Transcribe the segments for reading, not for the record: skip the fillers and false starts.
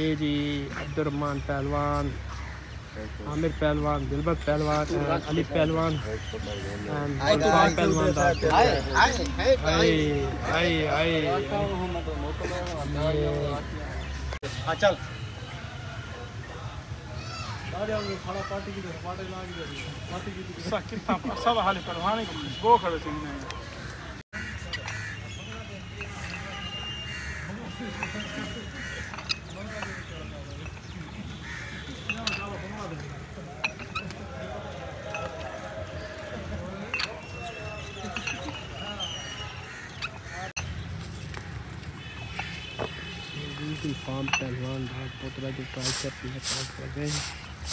ये जी अब्दुर्रहमान पहलवान, आमिर पहलवान, दिलबर पहलवान, अली पहलवान, पहलवान। चल सब हाल पहलवान गो खड़े थे फार्म पहलवान भाग पोतरा जो ट्राइसेप में काम कर रहे हैं।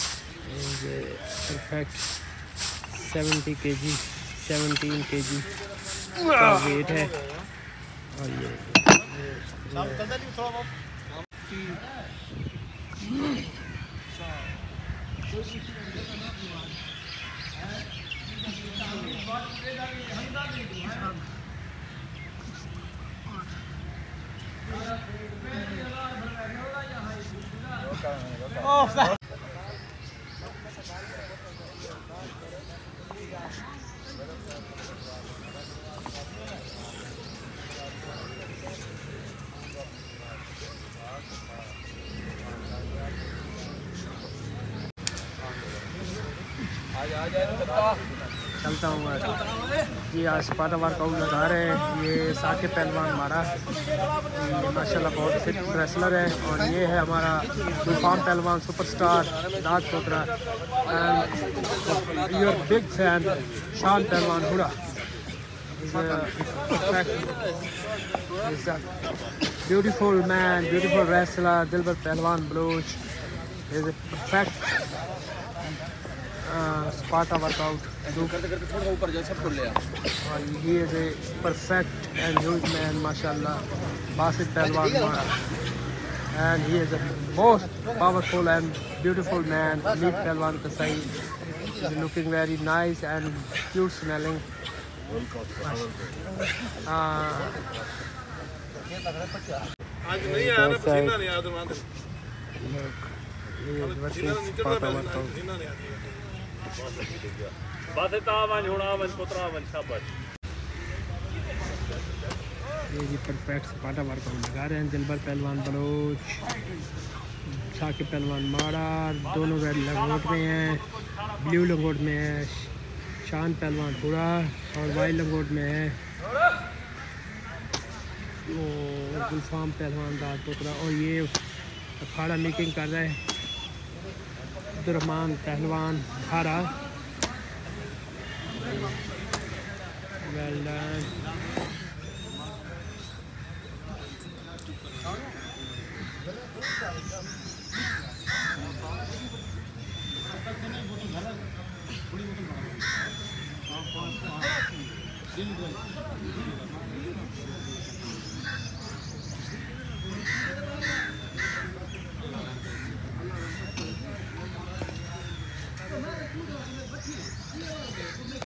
परफेक्ट 17 kg का वेट है। और ये चलता हूँ जी। आज स्पाटा वर्कआउट लगा रहे हैं। ये साकिब पहलवान हमारा, ये माशाल्लाह बहुत फिट रेसलर है। और ये है हमारा तूफान पहलवान सुपरस्टार दाद पोतरा and your big fan Shan पहलवान Huda. Beautiful man, beautiful wrestler Dilbar पहलवान बलोच इज ए परफेक्ट स्पाटा वर्कआउट। थोड़ा ऊपर जा सब ले और he is a perfect and huge man, mashallah, Basit Pehlwan Mara, and he is a most powerful and beautiful man. Meet Pehlwan Kasai, he's looking very nice and cute smelling. आज नहीं आया ना, पसीना नहीं आया तो ये जी परफेक्ट स्पाटा वर्कआउट लगा रहे हैं। दिलबर पहलवान बलोच, साकिब पहलवान माड़ा, दोनों रेड लंगोट में हैं, ब्लू लंगोट में है शान पहलवान हुड़ा और वाइट लंगोट में है गुलफाम पहलवान दाद पोतरा। और ये अखाड़ा मेकिंग कर रहे हैं अब्दुर्रहमान पहलवान खारा। Well done.